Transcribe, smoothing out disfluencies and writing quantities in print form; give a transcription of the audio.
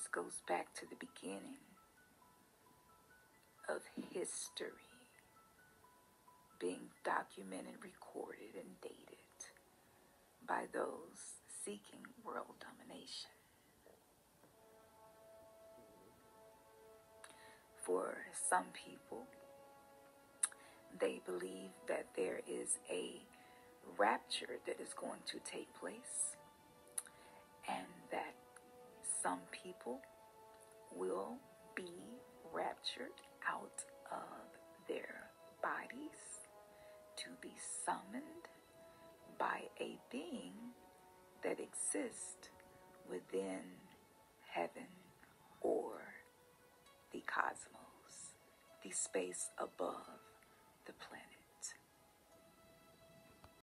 this goes back to the beginning of history being documented, recorded, and dated by those seeking world domination. For some people, they believe that there is a rapture that is going to take place, and that some people will be raptured out of their bodies to be summoned by a being that exists within heaven or the cosmos, the space above the planet.